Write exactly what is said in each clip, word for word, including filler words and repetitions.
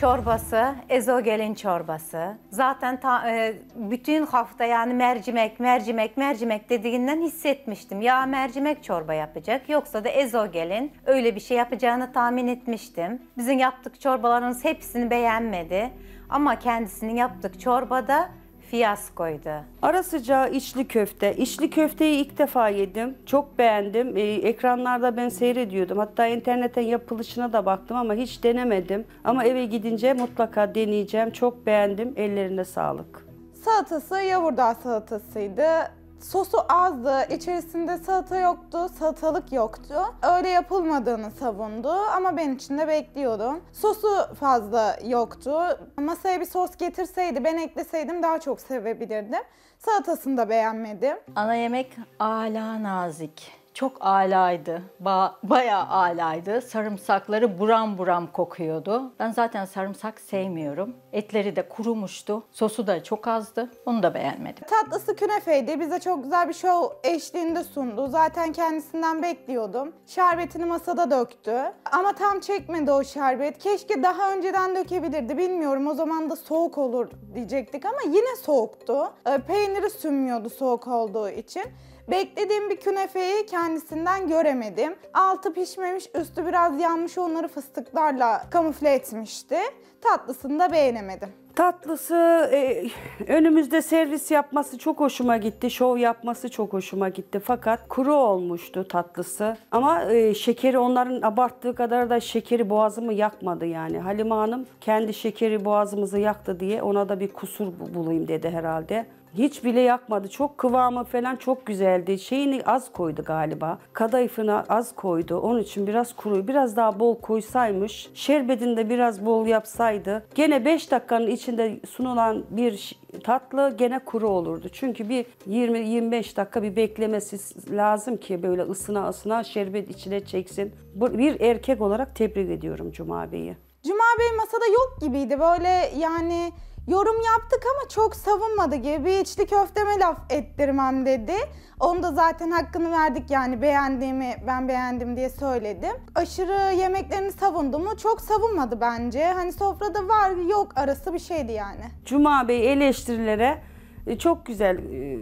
Çorbası, ezogelin çorbası. Zaten ta, e, bütün hafta yani mercimek, mercimek, mercimek dediğinden hissetmiştim. Ya mercimek çorba yapacak yoksa da ezogelin öyle bir şey yapacağını tahmin etmiştim. Bizim yaptık çorbalarımız hepsini beğenmedi. Ama kendisinin yaptık çorbada fiyaskoydu. Ara sıcağı içli köfte. İçli köfteyi ilk defa yedim. Çok beğendim. Ee, ekranlarda ben seyrediyordum. Hatta internetten yapılışına da baktım ama hiç denemedim. Ama eve gidince mutlaka deneyeceğim. Çok beğendim. Ellerine sağlık. Salatası yavurdağ salatasıydı. Sosu azdı, içerisinde salata yoktu, salatalık yoktu. Öyle yapılmadığını savundu ama ben içinde bekliyordum. Sosu fazla yoktu. Masaya bir sos getirseydi, ben ekleseydim daha çok sevebilirdim. Salatasını da beğenmedim. Ana yemek âlâ nazik. Çok âlaydı. Ba bayağı âlaydı. Sarımsakları buram buram kokuyordu. Ben zaten sarımsak sevmiyorum. Etleri de kurumuştu. Sosu da çok azdı. Onu da beğenmedim. Tatlısı künefeydi. Bize çok güzel bir şov eşliğinde sundu. Zaten kendisinden bekliyordum. Şerbetini masada döktü. Ama tam çekmedi o şerbet. Keşke daha önceden dökebilirdi. Bilmiyorum, o zaman da soğuk olur diyecektik ama yine soğuktu. Peyniri sünmüyordu soğuk olduğu için. Beklediğim bir künefeyi kendisinden göremedim. Altı pişmemiş, üstü biraz yanmış, onları fıstıklarla kamufle etmişti. Tatlısını da beğenemedim. Tatlısı e, önümüzde servis yapması çok hoşuma gitti. Şov yapması çok hoşuma gitti. Fakat kuru olmuştu tatlısı. Ama e, şekeri onların abarttığı kadar da şekeri boğazımı yakmadı yani. Halime Hanım kendi şekeri boğazımızı yaktı diye ona da bir kusur bulayım dedi herhalde. Hiç bile yakmadı. Çok kıvamı falan çok güzeldi. Şeyini az koydu galiba. Kadayıfını az koydu. Onun için biraz kuru. Biraz daha bol koysaymış. Şerbetini de biraz bol yapsaydı. Gene beş dakikanın içinde sunulan bir tatlı gene kuru olurdu. Çünkü bir yirmi yirmi beş dakika bir beklemesi lazım ki böyle ısına ısına şerbet içine çeksin. Bir erkek olarak tebrik ediyorum Cuma Bey'i. Cuma Bey masada yok gibiydi. Böyle yani... Yorum yaptık ama çok savunmadı gibi. Bir içli köfteme laf ettirmem dedi. Onu da zaten hakkını verdik yani, beğendiğimi ben beğendim diye söyledim. Aşırı yemeklerini savundu mu? Çok savunmadı bence. Hani sofrada var yok arası bir şeydi yani. Cuma Bey eleştirilere çok güzel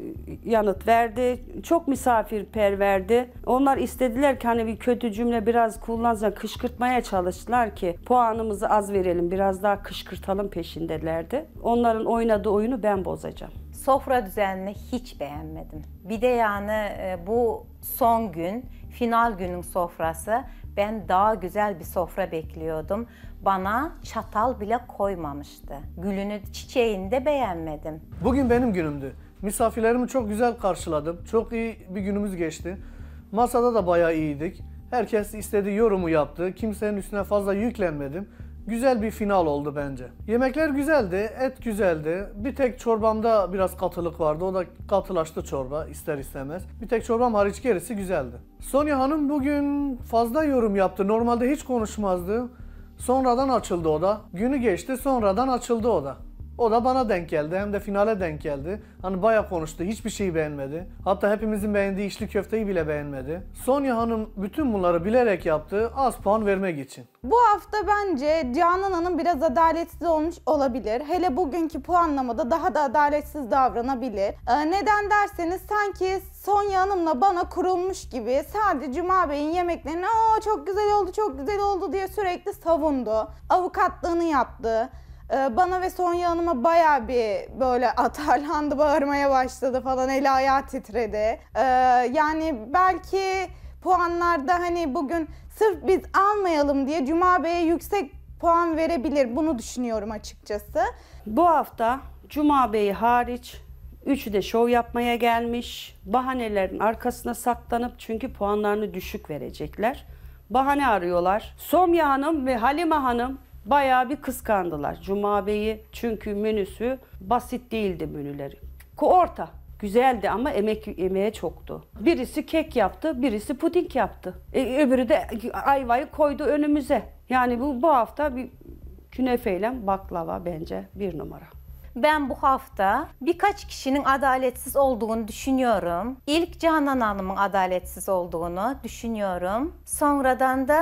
yanıt verdi. Çok misafirperverdi. Onlar istediler ki hani bir kötü cümle biraz kullansa kışkırtmaya çalıştılar ki puanımızı az verelim, biraz daha kışkırtalım peşindelerdi. Onların oynadığı oyunu ben bozacağım. Sofra düzenini hiç beğenmedim. Bir de yani bu son gün, final günün sofrası. Ben daha güzel bir sofra bekliyordum. Bana çatal bile koymamıştı. Gülünü, çiçeğini de beğenmedim. Bugün benim günümdü. Misafirlerimi çok güzel karşıladım. Çok iyi bir günümüz geçti. Masada da bayağı iyiydik. Herkes istediği yorumu yaptı. Kimsenin üstüne fazla yüklenmedim. Güzel bir final oldu bence. Yemekler güzeldi, et güzeldi. Bir tek çorbamda biraz katılık vardı. O da katılaştı çorba ister istemez. Bir tek çorbam hariç gerisi güzeldi. Sonya Hanım bugün fazla yorum yaptı. Normalde hiç konuşmazdı. Sonradan açıldı o da. Günü geçti, sonradan açıldı o da. O da bana denk geldi, hem de finale denk geldi. Hani bayağı konuştu, hiçbir şeyi beğenmedi. Hatta hepimizin beğendiği içli köfteyi bile beğenmedi. Sonya Hanım bütün bunları bilerek yaptı, az puan vermek için. Bu hafta bence Canan Hanım biraz adaletsiz olmuş olabilir. Hele bugünkü puanlamada daha da adaletsiz davranabilir. Ee, neden derseniz sanki Sonya Hanım'la bana kurulmuş gibi sadece Cuma Bey'in yemeklerini "Aa, çok güzel oldu, çok güzel oldu" diye sürekli savundu. Avukatlığını yaptı. Bana ve Sonya Hanım'a bayağı bir böyle atarlandı, bağırmaya başladı falan, eli ayağı titredi. Ee, yani belki puanlarda hani bugün sırf biz almayalım diye Cuma Bey'e yüksek puan verebilir. Bunu düşünüyorum açıkçası. Bu hafta Cuma Bey hariç üçü de şov yapmaya gelmiş. Bahanelerin arkasına saklanıp çünkü puanlarını düşük verecekler. Bahane arıyorlar. Sonya Hanım ve Halime Hanım bayağı bir kıskandılar Cuma Bey'i, çünkü menüsü basit değildi menüleri. Orta, güzeldi ama emek emeğe çoktu. Birisi kek yaptı, birisi puding yaptı. E, öbürü de ayvayı koydu önümüze. Yani bu, bu hafta bir künefeyle baklava bence bir numara. Ben bu hafta birkaç kişinin adaletsiz olduğunu düşünüyorum. İlk Canan Hanım'ın adaletsiz olduğunu düşünüyorum. Sonradan da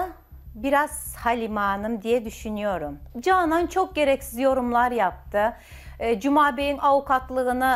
biraz Halime Hanım diye düşünüyorum. Canan çok gereksiz yorumlar yaptı. E, Cuma Bey'in avukatlığını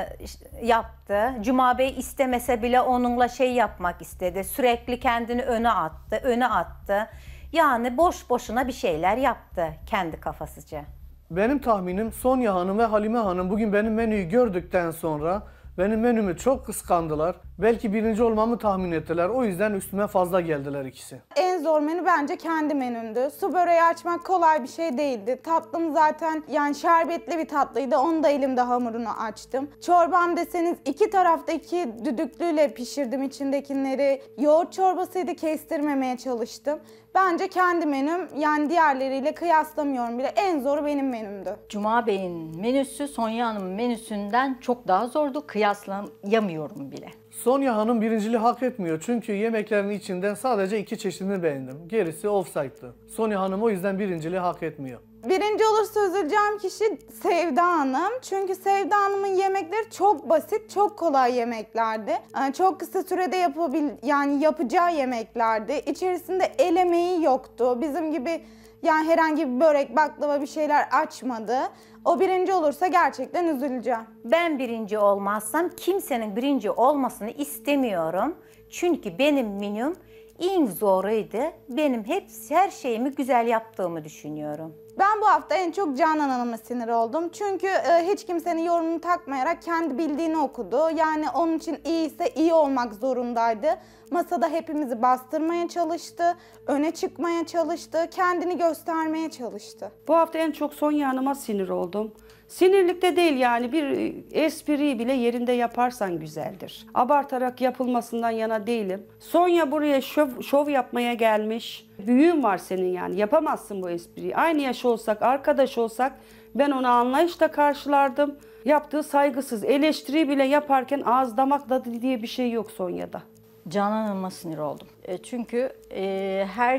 e, yaptı. Cuma Bey istemese bile onunla şey yapmak istedi. Sürekli kendini öne attı, öne attı. Yani boş boşuna bir şeyler yaptı kendi kafasıca. Benim tahminim Sonya Hanım ve Halime Hanım bugün benim menüyü gördükten sonra benim menümü çok kıskandılar. Belki birinci olmamı tahmin ettiler. O yüzden üstüme fazla geldiler ikisi. En zor menü bence kendi menümdü. Su böreği açmak kolay bir şey değildi. Tatlım zaten yani şerbetli bir tatlıydı. Onu da elimde hamurunu açtım. Çorbam deseniz iki tarafta iki düdüklüyle pişirdim içindekileri. Yoğurt çorbasıydı, kestirmemeye çalıştım. Bence kendi menüm yani diğerleriyle kıyaslamıyorum bile. En zoru benim menümdü. Cuma Bey'in menüsü Sonya Hanım'ın menüsünden çok daha zordu. Kıyaslayamıyorum bile. Sonya Hanım birinciliği hak etmiyor. Çünkü yemeklerin içinden sadece iki çeşidini beğendim. Gerisi offside'dı. Sonya Hanım o yüzden birinciliği hak etmiyor. Birinci olursa üzüleceğim kişi Sevda Hanım. Çünkü Sevda Hanım'ın yemekleri çok basit, çok kolay yemeklerdi. Yani çok kısa sürede yapabil yani yapacağı yemeklerdi. İçerisinde el emeği yoktu. Bizim gibi yani herhangi bir börek, baklava bir şeyler açmadı. O birinci olursa gerçekten üzüleceğim. Ben birinci olmazsam kimsenin birinci olmasını istemiyorum. Çünkü benim menüm en zoruydu. Benim hepsi her şeyimi güzel yaptığımı düşünüyorum. Ben bu hafta en çok Canan Hanım'a sinir oldum. Çünkü e, hiç kimsenin yorumunu takmayarak kendi bildiğini okudu. Yani onun için iyiyse iyi olmak zorundaydı. Masada hepimizi bastırmaya çalıştı, öne çıkmaya çalıştı, kendini göstermeye çalıştı. Bu hafta en çok Sonya Hanım'a sinir oldum. Sinirlikte değil yani bir espriyi bile yerinde yaparsan güzeldir. Abartarak yapılmasından yana değilim. Sonya buraya şov, şov yapmaya gelmiş. Büyüğün var senin yani yapamazsın bu espriyi. Aynı yaş olsak, arkadaş olsak ben onu anlayışla karşılardım. Yaptığı saygısız eleştiri bile yaparken ağız damak tadı diye bir şey yok Sonya'da. Canan Hanım'a sinir oldum. E, çünkü e, her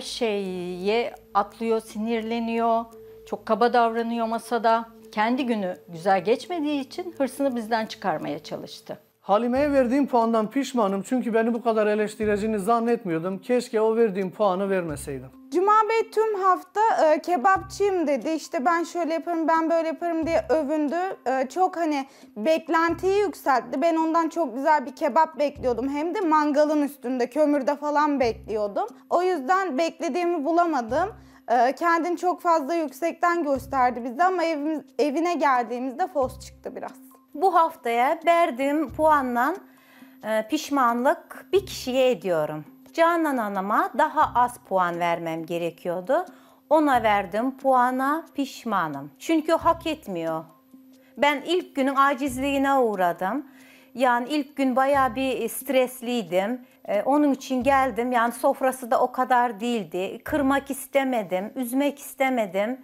şeye atlıyor, sinirleniyor, çok kaba davranıyor masada. Kendi günü güzel geçmediği için hırsını bizden çıkarmaya çalıştı. Halime'ye verdiğim puandan pişmanım çünkü beni bu kadar eleştireceğini zannetmiyordum. Keşke o verdiğim puanı vermeseydim. Cuma Bey tüm hafta e, kebapçıyım dedi. İşte ben şöyle yaparım, ben böyle yaparım diye övündü. E, çok hani beklentiyi yükseltti. Ben ondan çok güzel bir kebap bekliyordum. Hem de mangalın üstünde, kömürde falan bekliyordum. O yüzden beklediğimi bulamadım. E, kendini çok fazla yüksekten gösterdi bize ama evimiz, evine geldiğimizde fos çıktı biraz. Bu haftaya verdiğim puanla e, pişmanlık bir kişiye ediyorum. Canan Hanım'a daha az puan vermem gerekiyordu. Ona verdiğim puana pişmanım. Çünkü o hak etmiyor. Ben ilk günün acizliğine uğradım. Yani ilk gün bayağı bir stresliydim. Ee, onun için geldim. Yani sofrası da o kadar değildi. Kırmak istemedim, üzmek istemedim.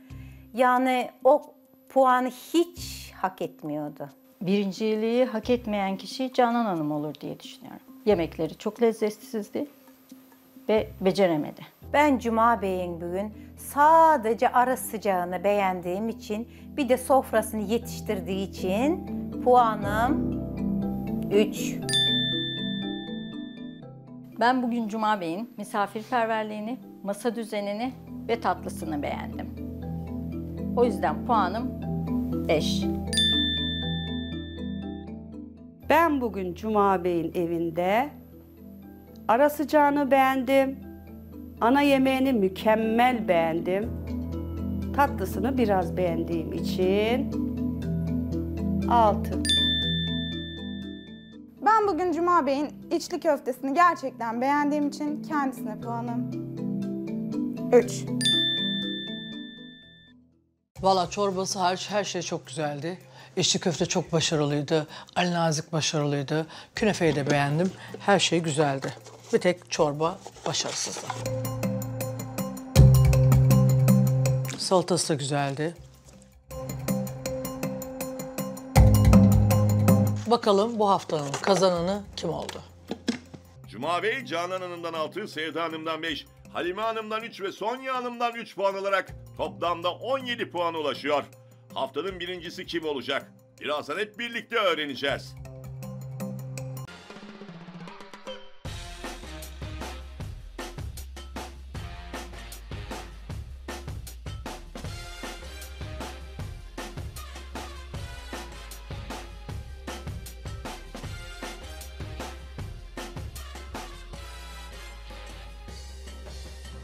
Yani o puanı hiç hak etmiyordu. Birinciliği hak etmeyen kişi Canan Hanım olur diye düşünüyorum. Yemekleri çok lezzetsizdi ve beceremedi. Ben Cuma Bey'in bugün sadece ara sıcağını beğendiğim için bir de sofrasını yetiştirdiği için puanım üç. Ben bugün Cuma Bey'in misafirperverliğini, masa düzenini ve tatlısını beğendim. O yüzden puanım beş. Ben bugün Cuma Bey'in evinde ara sıcağını beğendim. Ana yemeğini mükemmel beğendim. Tatlısını biraz beğendiğim için altı. Ben bugün Cuma Bey'in içli köftesini gerçekten beğendiğim için kendisine puanım üç. Valla çorbası hariç her şey çok güzeldi. İçli köfte çok başarılıydı. Ali Nazik başarılıydı. Künefeyi de beğendim. Her şey güzeldi. Bir tek çorba başarısızdı. Salatası da güzeldi. Bakalım bu haftanın kazananı kim oldu? Cuma Bey, Canan Hanım'dan altı, Sevda Hanım'dan beş, Halime Hanım'dan üç ve Sonya Hanım'dan üç puan alarak toplamda on yedi puana ulaşıyor. Haftanın birincisi kim olacak? Birazdan hep birlikte öğreneceğiz.